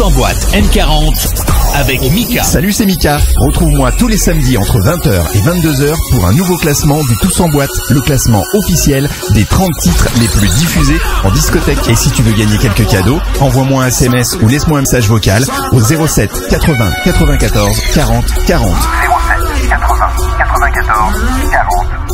en boîte M40 avec Mika. Salut, c'est Mika. Retrouve-moi tous les samedis entre 20h et 22h pour un nouveau classement du Tous en boîte, le classement officiel des 30 titres les plus diffusés en discothèque. Et si tu veux gagner quelques cadeaux, envoie-moi un SMS ou laisse-moi un message vocal au 07 80 94 40 40. 07 80 94 40.